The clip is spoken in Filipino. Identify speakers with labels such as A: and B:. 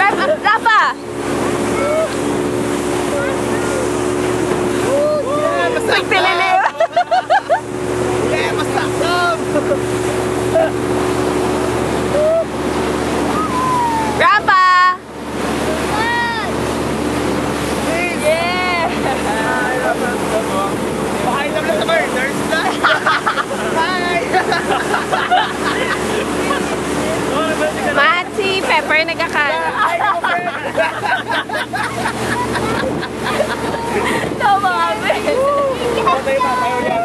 A: Rafa! Nagtililim!
B: Yeah, basta!
A: Rafa!
B: Hi, naman sa burners na! Hi!
A: Matt, si Pepper nagkakala. Tama kami.